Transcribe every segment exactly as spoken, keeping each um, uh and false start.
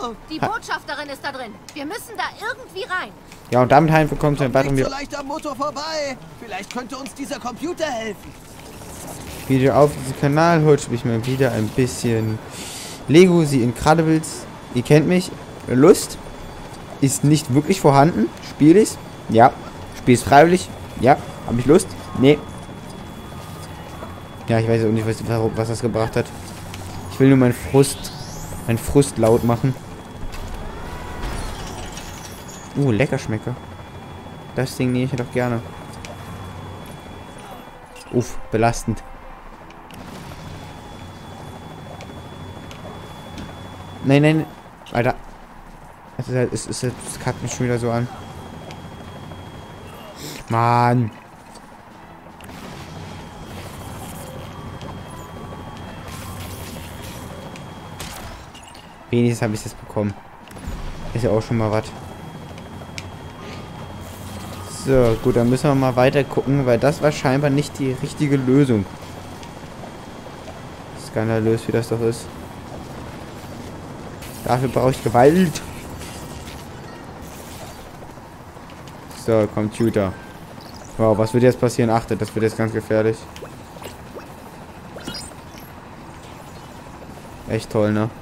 Die Botschafterin ist da drin. Wir müssen da irgendwie rein. Ja, und damit heim willkommen zu einem weiteren Video. Vielleicht am Motor vorbei. Vielleicht könnte uns dieser Computer helfen. Video auf diesem Kanal. Heute spiele ich mal wieder ein bisschen Lego The Incredibles. Ihr kennt mich. Lust ist nicht wirklich vorhanden. Spiele ich's? Ja. Spiele es freiwillig? Ja. Habe ich Lust? Nee. Ja, ich weiß auch nicht, was, was das gebracht hat. Ich will nur meinen Frust, meinen Frust laut machen. Uh, lecker Schmecker. Das Ding nehme ich doch gerne. Uff, belastend. Nein, nein. Alter. Es ist halt, es ist halt, es kackt mich schon wieder so an. Mann. Wenigstens habe ich das bekommen. Ist ja auch schon mal was. So, gut, dann müssen wir mal weiter gucken, weil das war scheinbar nicht die richtige Lösung. Skandalös, wie das doch ist. Dafür brauche ich Gewalt. So, Computer. Wow, was wird jetzt passieren? Achtet, das wird jetzt ganz gefährlich. Echt toll, ne?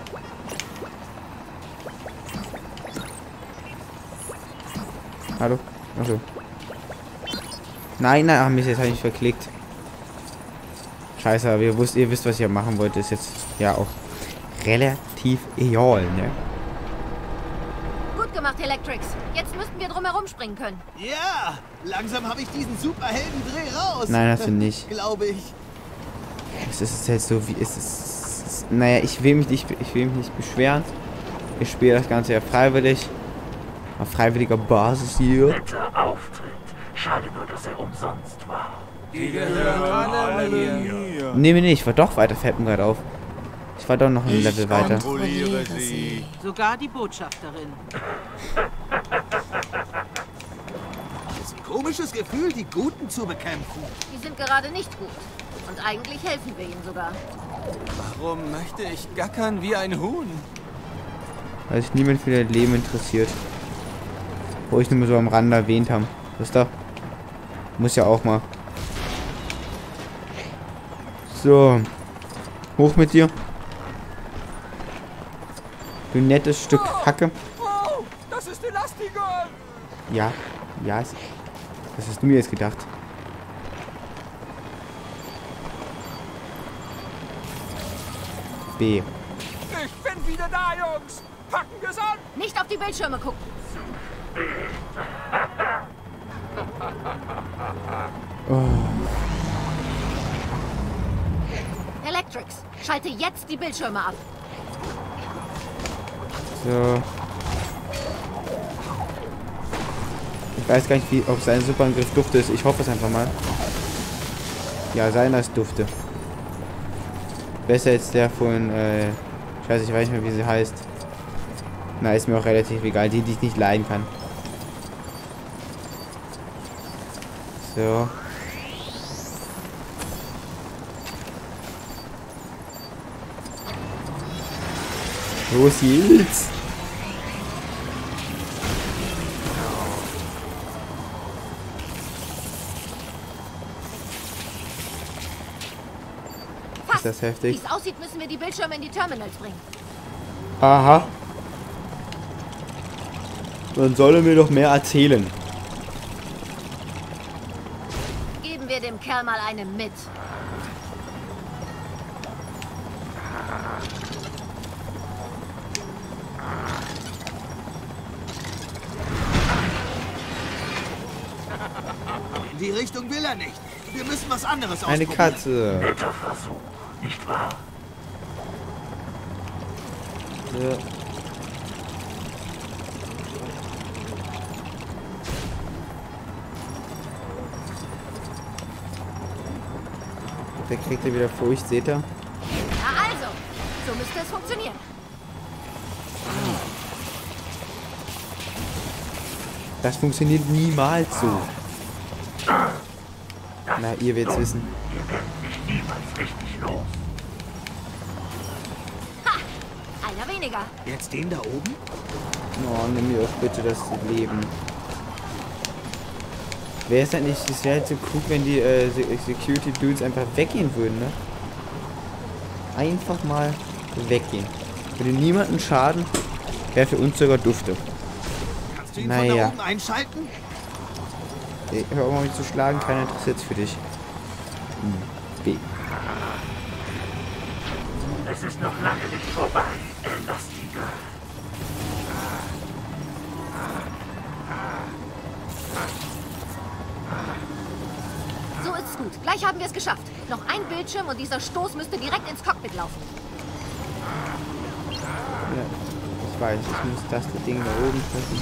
Hallo? Achso. Nein, nein, ach Mist, jetzt habe ich mich verklickt. Scheiße, aber ihr, wusst, ihr wisst, was ihr machen wollt. Ist jetzt ja auch relativ egal, ne? Gut gemacht, Electrix. Jetzt müssten wir drum herum springen können. Ja, langsam habe ich diesen Superhelden-Dreh raus. Nein, hast du nicht. Glaube ich. Es ist jetzt so wie es ist. Naja, ich will mich nicht, ich will mich nicht beschweren. Ich spiele das Ganze ja freiwillig. Auf freiwilliger Basis hier. Netter Auftritt. Schade nur, dass er umsonst war. Die gehören alle mir. Nee, nee, nee, ich war doch weiter, fällt mir gerade auf. Ich war doch noch ein Level weiter. Kontrolliere sie. Sogar die Botschafterin. Es ist ein komisches Gefühl, die Guten zu bekämpfen. Die sind gerade nicht gut. Und eigentlich helfen wir ihnen sogar. Warum möchte ich gackern wie ein Huhn? Weil sich niemand für dein Leben interessiert. Wo ich nur so am Rande erwähnt haben. Wisst ihr? Muss ja auch mal. So. Hoch mit dir. Du nettes Stück Hacke. Oh, das ist Elastigirl. Ja. Ja. es- Was hast du mir jetzt gedacht? B. Ich bin wieder da, Jungs. Packen wir's an. Nicht auf die Bildschirme gucken. Electrix, schalte jetzt die Bildschirme ab. So. Ich weiß gar nicht, wie, ob sein Superangriff Dufte ist. Ich hoffe es einfach mal. Ja, seiner ist Dufte. Besser als der von, äh, Scheiße, ich weiß nicht mehr, wie sie heißt. Na, ist mir auch relativ egal. Die, die ich nicht leiden kann. So. Los geht's! Ist das Wie heftig? es aussieht, müssen wir die Bildschirme in die Terminals bringen. Aha. Dann soll er mir doch mehr erzählen. Geben wir dem Kerl mal eine mit. In die Richtung will er nicht. Wir müssen was anderes Eine ausprobieren. Katze. Netter Versuch, nicht wahr? So. Der kriegt er wieder Furcht, seht ihr? Na also, so müsste es funktionieren. Das funktioniert niemals so. Na, ihr werdet es wissen. Wir werden dich niemals richtig los. Ha! Einer weniger. Jetzt den da oben? Oh, nimm mir auch bitte das Leben. Wäre es halt nicht, es wäre halt so cool, wenn die äh, Security Dudes einfach weggehen würden, ne? Einfach mal weggehen. Würde niemanden schaden, wäre für uns sogar dufte. Kannst du ihn Naja. von da oben einschalten? Ey, hör auf mal mich zu schlagen, keiner interessiert für dich. Hm. B. Es ist noch lange nicht vorbei, Elastiger. So ist's gut. Gleich haben wir es geschafft. Noch ein Bildschirm und dieser Stoß müsste direkt ins Cockpit laufen. Ja, ich weiß, ich muss das Ding da oben treffen.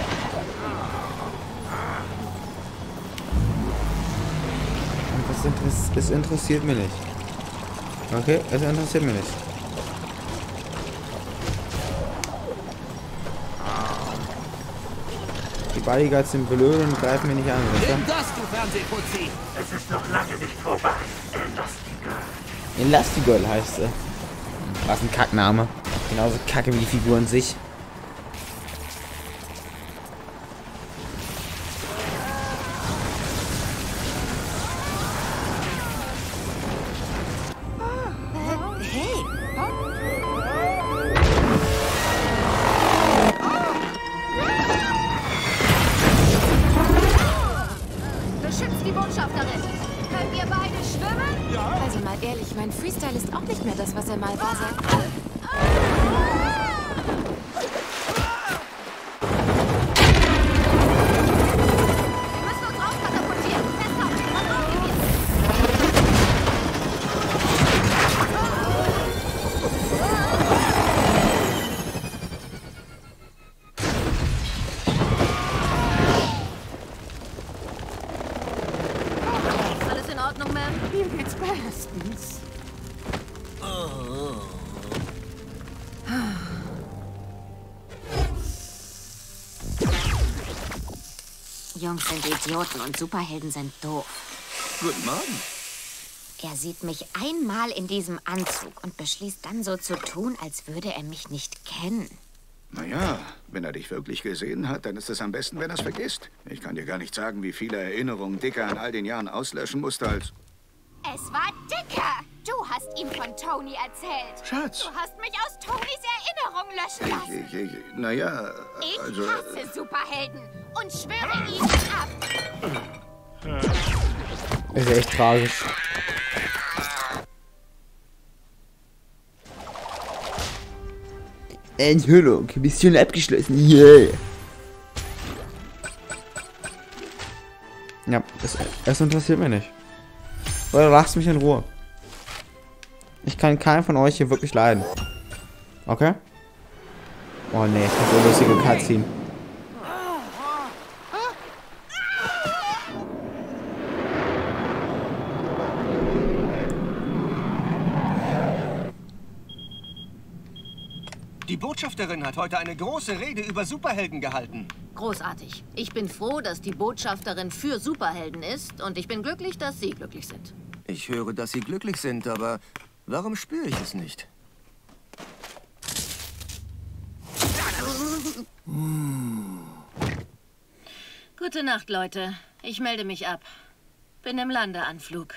Und das, interess das interessiert mich nicht. Okay, es interessiert mich nicht. Die Bodyguards sind blöd und greifen mich nicht an, oder? Nimm das, du Fernsehputzi! Es ist noch lange nicht vorbei, Elastiger. Elastigirl heißt sie. Was ein Kackname. Genauso kacke wie die Figur an sich. Hey! Beschützt die Botschafterin! Können wir beide schwimmen? Also mal ehrlich, mein Freestyle ist auch nicht mehr das, was er mal war, sagt. Wir müssen uns rauskatapultieren! Festhalten! Was brauchen wir? Alles in Ordnung, Ma'am? Mir geht's bestens. Jungs sind Idioten und Superhelden sind doof. Guten Morgen. Er sieht mich einmal in diesem Anzug und beschließt dann so zu tun, als würde er mich nicht kennen. Naja, wenn er dich wirklich gesehen hat, dann ist es am besten, wenn er es vergisst. Ich kann dir gar nicht sagen, wie viele Erinnerungen Dicker in all den Jahren auslöschen musste als... Es war Dicker! Du hast ihm von Tony erzählt. Schatz! Du hast mich aus Tonys Erinnerung löschen lassen. Ich, ich, ich, naja, Ich also... hasse Superhelden und schwöre ihn ab. Ist ja echt tragisch. Enthüllung. Mission abgeschlossen. Yeah. Ja, das, das interessiert mich nicht. Oder lasst mich in Ruhe. Ich kann keinen von euch hier wirklich leiden. Okay? Oh ne, das ist so lustige Cutscene. Die Botschafterin hat heute eine große Rede über Superhelden gehalten. Großartig. Ich bin froh, dass die Botschafterin für Superhelden ist und ich bin glücklich, dass Sie glücklich sind. Ich höre, dass Sie glücklich sind, aber warum spüre ich es nicht? Gute Nacht, Leute. Ich melde mich ab. Bin im Landeanflug.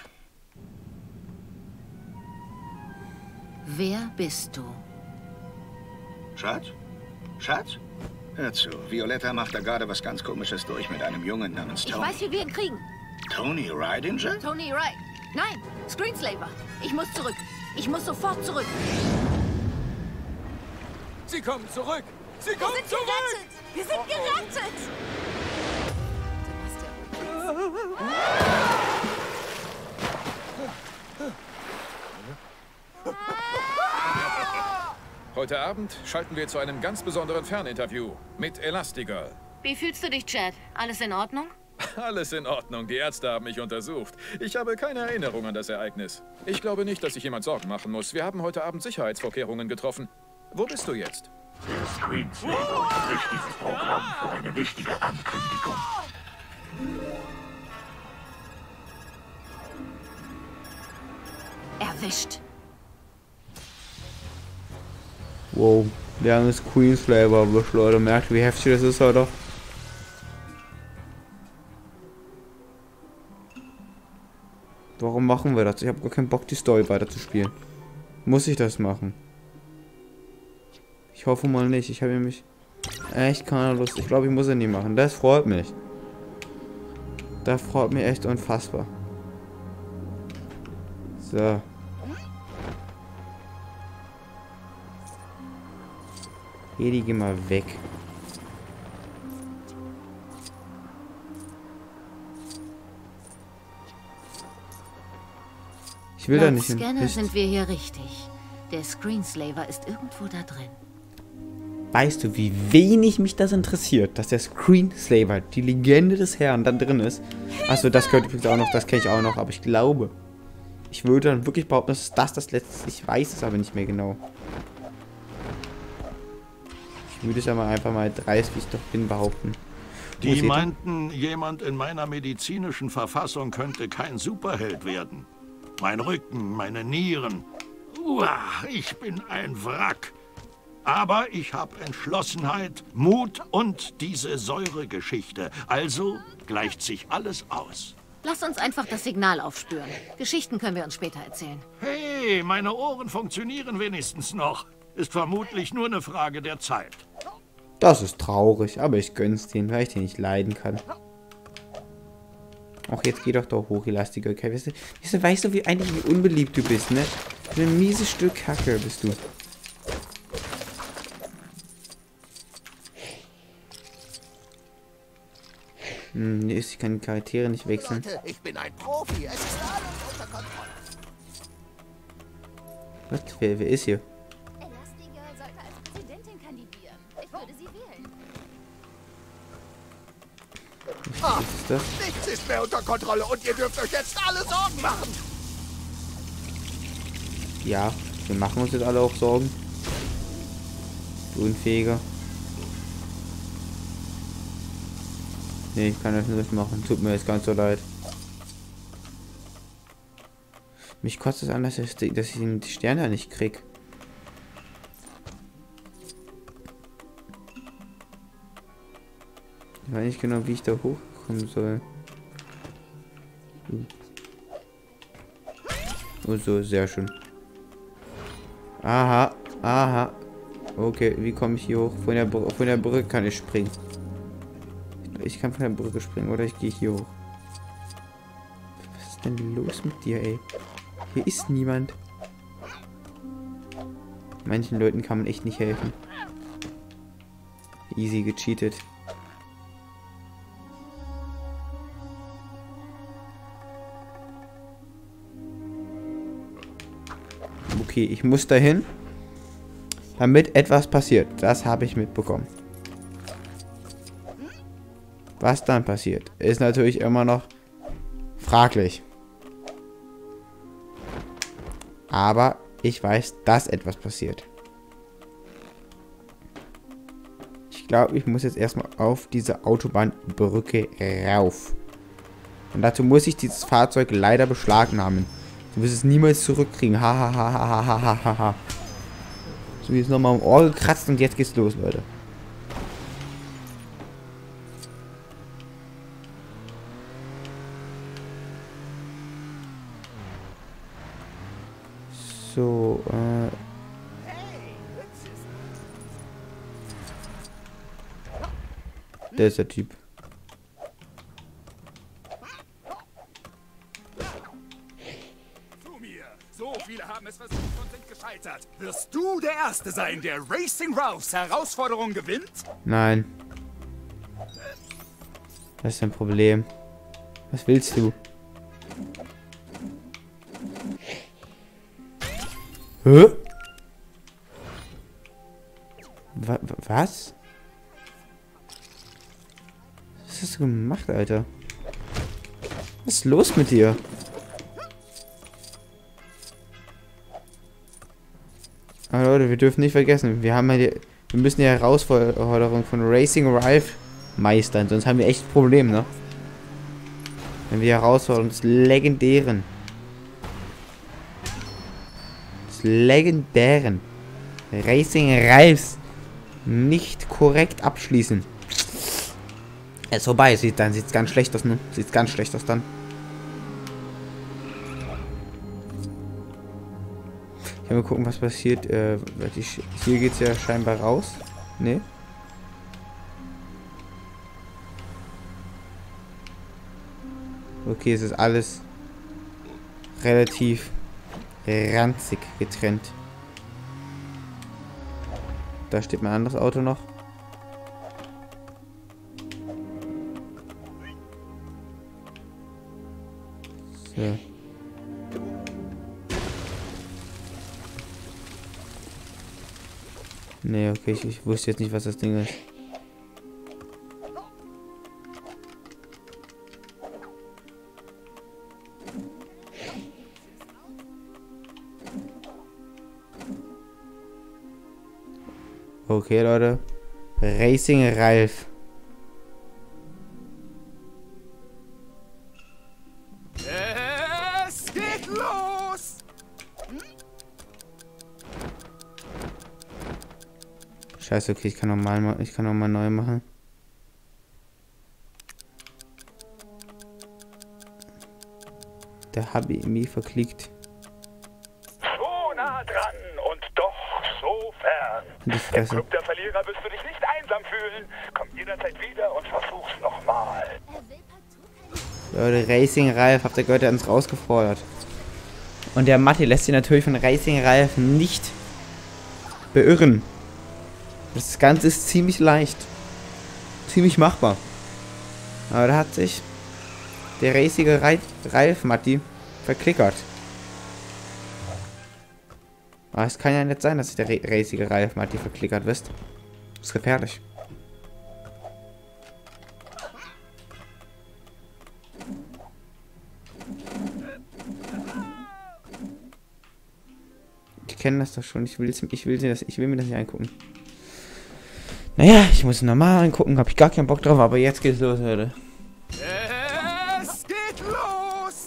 Wer bist du? Schatz? Schatz? Hör zu, Violetta macht da gerade was ganz Komisches durch mit einem Jungen namens Ich Tony. weiß, wie wir ihn kriegen. Tony Ridinger? Tony Wright. Nein, Screenslaver. Ich muss zurück. Ich muss sofort zurück. Sie kommen zurück! Sie kommen zurück! Wir sind gerettet! Heute Abend schalten wir zu einem ganz besonderen Ferninterview mit Elastigirl. Wie fühlst du dich, Chad? Alles in Ordnung? Alles in Ordnung, die Ärzte haben mich untersucht. Ich habe keine Erinnerung an das Ereignis. Ich glaube nicht, dass sich jemand Sorgen machen muss. Wir haben heute Abend Sicherheitsvorkehrungen getroffen. Wo bist du jetzt? Der Screenslaver unterbricht dieses Programm für eine wichtige Ankündigung. Erwischt. Wow. Wir haben das Queenslaver erwischt, Leute. Merkt, wie heftig das ist, oder? Warum machen wir das? Ich habe gar keinen Bock, die Story weiterzuspielen. Muss ich das machen? Ich hoffe mal nicht. Ich habe nämlich echt keine Lust. Ich glaube, ich muss es nie machen. Das freut mich. Das freut mich echt unfassbar. So. Hedi, geh mal weg. Ich will da Laut nicht hin. Scanner Mist. sind wir hier richtig. Der Screenslaver ist irgendwo da drin. Weißt du, wie wenig mich das interessiert, dass der Screenslaver, die Legende des Herrn, da drin ist? Achso, das gehört übrigens auch noch, das kenne ich auch noch, aber ich glaube, ich würde dann wirklich behaupten, dass das das letzte ist. Ich weiß es aber nicht mehr genau. Ich würde es aber einfach mal dreist, wie ich doch bin, behaupten. Die meinten, jemand in meiner medizinischen Verfassung könnte kein Superheld werden. Mein Rücken, meine Nieren. Uah, ich bin ein Wrack. Aber ich habe Entschlossenheit, Mut und diese Säuregeschichte. Also gleicht sich alles aus. Lass uns einfach das Signal aufspüren. Geschichten können wir uns später erzählen. Hey, meine Ohren funktionieren wenigstens noch. Ist vermutlich nur eine Frage der Zeit. Das ist traurig, aber ich gönn's denen, weil ich den nicht leiden kann. Ach, jetzt geh doch doch hoch, elastiger. Okay, weißt du, weißt du, weißt du wie eigentlich wie unbeliebt du bist, ne? Ein mieses Stück Kacke bist du. Hm, nee, ich kann die Charaktere nicht wechseln. Leute, ich bin ein Profi. Es ist alles unter Kontrolle. Was? Wer, wer ist hier? Elastigirl sollte als Präsidentin kandidieren. Ich würde sie wählen. Ah, Was ist das? nichts ist mehr unter Kontrolle und ihr dürft euch jetzt alle Sorgen machen. Ja, wir machen uns jetzt alle auch Sorgen. Du Unfähiger. Nee, ich kann das nicht machen. Tut mir jetzt ganz so leid. Mich kotzt es an, dass ich, dass ich den Stern nicht krieg. Ich weiß nicht genau, wie ich da hochkommen soll. Oh, so, sehr schön. Aha, aha. Okay, wie komme ich hier hoch? Von der, Br von der Brücke kann ich springen. Ich kann von der Brücke springen oder ich gehe hier hoch. Was ist denn los mit dir, ey? Hier ist niemand. Manchen Leuten kann man echt nicht helfen. Easy gecheatet. Okay, ich muss dahin, damit etwas passiert. Das habe ich mitbekommen. Was dann passiert, ist natürlich immer noch fraglich. Aber ich weiß, dass etwas passiert. Ich glaube, ich muss jetzt erstmal auf diese Autobahnbrücke rauf. Und dazu muss ich dieses Fahrzeug leider beschlagnahmen. Du wirst es niemals zurückkriegen. Ha ha ha ha ha ha ha ha. So, jetzt nochmal am Ohr gekratzt und jetzt geht's los, Leute. So, äh... Der ist der Typ. Zu mir. So viele haben es versucht und sind gescheitert. Wirst du der Erste sein, der Racing Ralphs Herausforderung gewinnt? Nein. Das ist ein Problem. Was willst du? Hä? Wa was? Was hast du gemacht, Alter? Was ist los mit dir? Aber Leute, wir dürfen nicht vergessen, wir haben ja die, wir müssen die Herausforderung von Racing Ralph meistern, sonst haben wir echt ein Problem, ne? Wenn wir die Herausforderung des legendären des legendären Racing Ralphs nicht korrekt abschließen. Er ist vorbei. Sieht, dann sieht es ganz schlecht aus, ne? Sieht ganz schlecht aus dann. Ich will mal gucken, was passiert. Äh, hier geht es ja scheinbar raus. Ne? Okay, es ist alles relativ ranzig getrennt. Da steht mein anderes Auto noch. So. Nee, okay, ich, ich wusste jetzt nicht, was das Ding ist. Okay, Leute. Racing Ralf. Es geht los! Hm? Scheiße, okay, ich kann nochmal ich kann noch mal neu machen. Der Hubby mir verklickt. So nah dran und doch so fern. Die Fresse. Im Club der Verlierer wirst du dich nicht einsam fühlen. Komm jederzeit wieder und versuch's nochmal. Leute, Racing Ralf, habt ihr gehört, der hat uns rausgefordert. Und der Matti lässt sich natürlich von Racing Ralf nicht beirren. Das Ganze ist ziemlich leicht. Ziemlich machbar. Aber da hat sich der racige Ralf Matti verklickert. Aber es kann ja nicht sein, dass sich der racige Ralf Matti verklickert, wisst. Das ist gefährlich. Ich kenne das doch schon. Ich will, ich will, das, ich will mir das nicht angucken. Naja, ich muss normal angucken. Hab ich gar keinen Bock drauf, aber jetzt geht's los, Leute. Es geht los!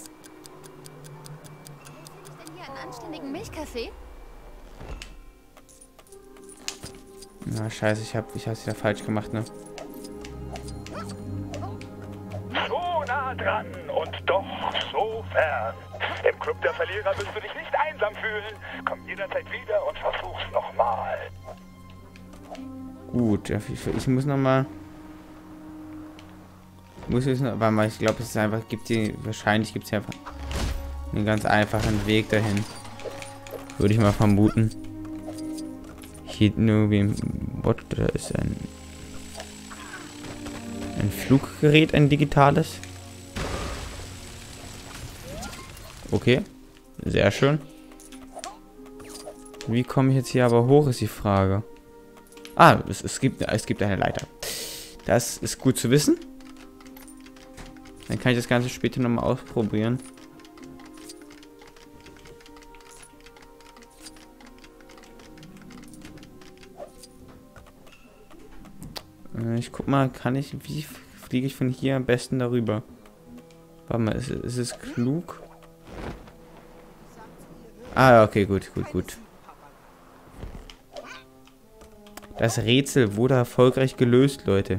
Denn hier einen anständigen Milchkaffee? Na, scheiße, ich hab, ich hab's wieder falsch gemacht, ne? So nah dran und doch so fern. Im Club der Verlierer wirst du dich nicht einsam fühlen. Komm jederzeit wieder und versuch's nochmal. Gut, ich, ich muss nochmal. Muss wissen, aber mal, ich glaube, es ist einfach, gibt die, wahrscheinlich gibt es einfach einen ganz einfachen Weg dahin. Würde ich mal vermuten. Hier nur wie im Bot, da ist ein ein Fluggerät, ein digitales. Okay, sehr schön. Wie komme ich jetzt hier aber hoch, ist die Frage. Ah, es, es, gibt, es gibt eine Leiter. Das ist gut zu wissen. Dann kann ich das Ganze später nochmal ausprobieren. Äh, ich guck mal, kann ich, wie fliege ich von hier am besten darüber? Warte mal, ist, ist es klug? Ah, okay, gut, gut, gut. Das Rätsel wurde erfolgreich gelöst, Leute.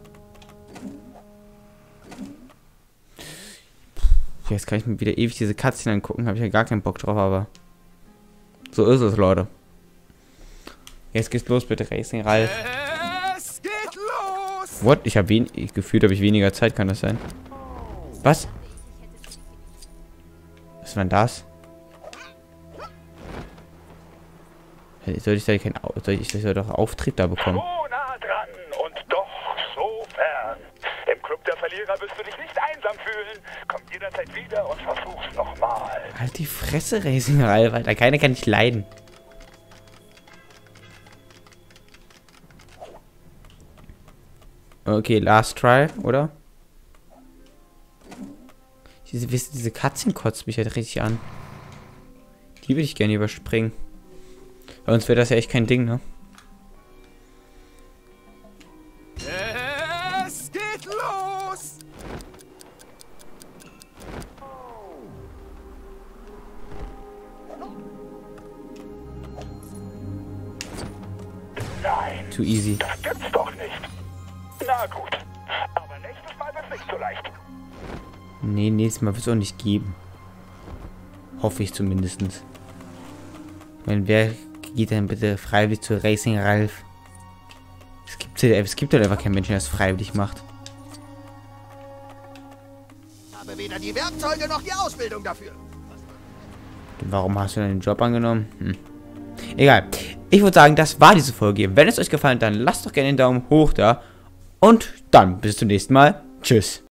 Jetzt kann ich mir wieder ewig diese Cutscene angucken. Habe ich ja gar keinen Bock drauf, aber so ist es, Leute. Jetzt geht's los, bitte, Racing Ralf. Es geht los! What? Ich habe wenig... Gefühlt habe ich weniger Zeit, kann das sein? Was? Was war denn das? Soll ich da kein... Soll ich, ich soll doch Auftritt da bekommen? So nah dran und doch so fern. Im Club der Verlierer wirst du dich nicht einsam fühlen. Komm jederzeit wieder und versuch's nochmal. Halt die Fresse, Racing Ralf, Alter. Keiner kann nicht leiden. Okay, last try, oder? Diese, diese Katzen kotzt mich halt richtig an. Die würde ich gerne überspringen. Bei uns wäre das ja echt kein Ding, ne? Es geht los! Nein, Too easy. Das gibt's doch nicht. Na gut. Aber nächstes Mal wird's nicht so leicht. Nee, nächstes Mal wird es auch nicht geben. Hoffe ich zumindest. Ich meine, wer geht denn bitte freiwillig zu Racing Ralph? Es gibt, es gibt halt einfach keinen Menschen, der es freiwillig macht. Ich habe weder die Werkzeuge noch die Ausbildung dafür. Warum hast du deinen Job angenommen? Hm. Egal. Ich würde sagen, das war diese Folge. Wenn es euch gefallen hat, dann lasst doch gerne den Daumen hoch da. Und dann bis zum nächsten Mal. Tschüss.